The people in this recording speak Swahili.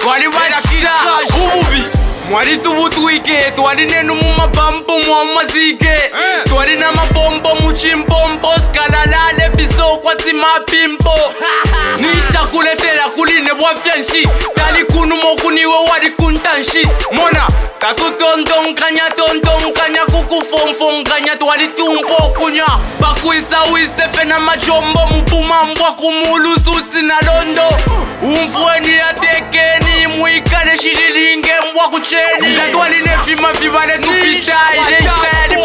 twali bakira ububi mwali tubutwike twali nenu mu mabambo mwa mazike twali na mabombo mu chimpompo skalalale fiso kwa timapimpo nisha kuletera kuline bwafyanshi tali kunu mokuniwe wali kuntanshi mona tatutontonkanya kukufomfomkanya twali tumpo kunya bakuisa wise fena majombo mupuma mbwa kumulu suti na londo umfueni atekeni muikane shiriringe mbwa kucheni twali nefima vivale tupitai